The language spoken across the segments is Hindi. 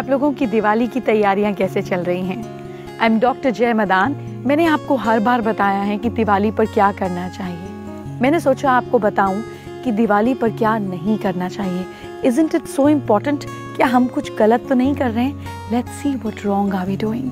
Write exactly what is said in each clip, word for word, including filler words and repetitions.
आप लोगों की दिवाली की तैयारियां कैसे चल रही हैं? आई एम डॉक्टर जय मदान। मैंने आपको हर बार बताया है कि दिवाली पर क्या करना चाहिए। मैंने सोचा आपको बताऊं कि दिवाली पर क्या नहीं करना चाहिए। Isn't it so important? क्या हम कुछ गलत तो नहीं कर रहे हैं? Let's see what wrong are we doing.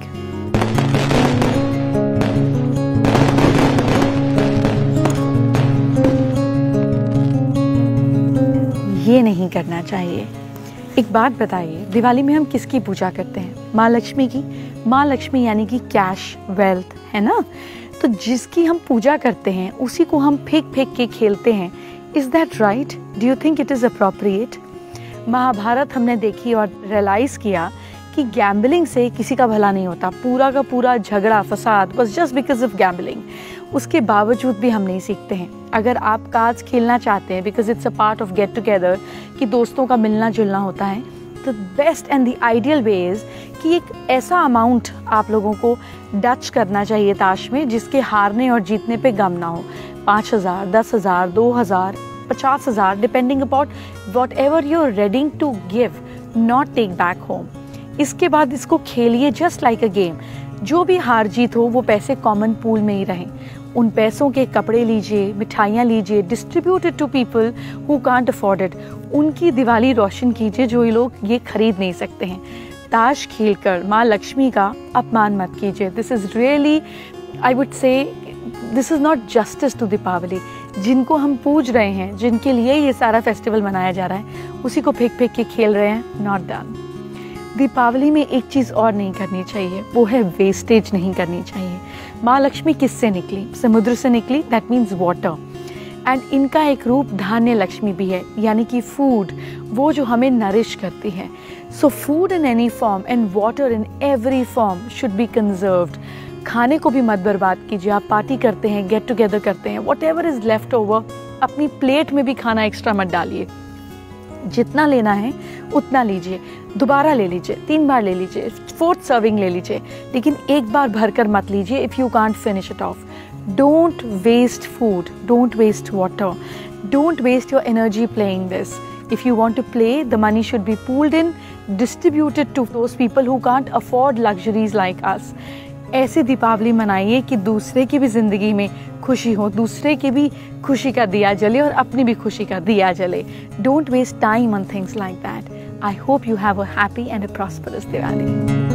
ये नहीं करना चाहिए। एक बात बताइए, दिवाली में हम किसकी पूजा करते हैं? माँ लक्ष्मी की। माँ लक्ष्मी यानी कि कैश, वेल्थ, है ना? तो जिसकी हम पूजा करते हैं उसी को हम फेंक फेंक के खेलते हैं। Is that right? Do you think it is appropriate? Mahabharata हमने देखी और रियलाइज किया कि गैम्बलिंग से किसी का भला नहीं होता। पूरा का पूरा झगड़ा फसाद बस जस्ट बिकॉज ऑफ गैम्बलिंग। उसके बावजूद भी हम नहीं सीखते हैं। अगर आप कार्ड्स खेलना चाहते हैं because it's a part of get together, कि दोस्तों का मिलना जुलना होता है, तो best and the ideal way is कि एक ऐसा अमाउंट आप लोगों को डच करना चाहिए ताश में जिसके हारने और जीतने पे गम ना हो। पाँच हज़ार, दस हज़ार, दो हज़ार, पचास हज़ार, depending upon whatever you are ready to give, not take back home. इसके बाद इसको खेलिए जस्ट लाइक अ गेम। जो भी हार जीत हो वो पैसे कॉमन पूल में ही रहें। उन पैसों के कपड़े लीजिए, मिठाइयाँ लीजिए, distribute it to people who can't afford it. उनकी दिवाली रोशन कीजिए जो ये लोग ये खरीद नहीं सकते हैं। ताश खेलकर माँ लक्ष्मी का अपमान मत कीजिए। This is really, I would say, this is not justice to Deepavali. जिनको हम पूज रहे हैं, जिनके लिए ये सारा फेस्टिवल मनाया जा रहा है, उसी को फेंक फेंक के खेल रहे हैं। Not done. दीपावली में एक चीज़ और नहीं करनी चाहिए, वो है वेस्टेज नहीं करनी चाहिए। माँ लक्ष्मी किससे निकली? समुद्र से निकली, दैट मीन्स वाटर। एंड इनका एक रूप धान्य लक्ष्मी भी है, यानी कि फूड, वो जो हमें नरिश करती है। So food in any form and water in every form should be conserved. खाने को भी मत बर्बाद कीजिए। आप पार्टी करते हैं, गेट टुगेदर करते हैं, whatever is left over, अपनी प्लेट में भी खाना एक्स्ट्रा मत डालिए। जितना लेना है उतना लीजिए, दोबारा ले लीजिए, तीन बार ले लीजिए, फोर्थ सर्विंग ले लीजिए, लेकिन एक बार भरकर मत लीजिए if you can't finish it off. Don't waste food, don't waste water, don't waste your energy playing this. If you want to play, the money should be pooled in, distributed to those people who can't afford luxuries like us. ऐसे दीपावली मनाइए कि दूसरे की भी ज़िंदगी में खुशी हो, दूसरे की भी खुशी का दिया जले और अपनी भी खुशी का दिया जले. Don't waste time on things like that. I hope you have a happy and a prosperous Diwali.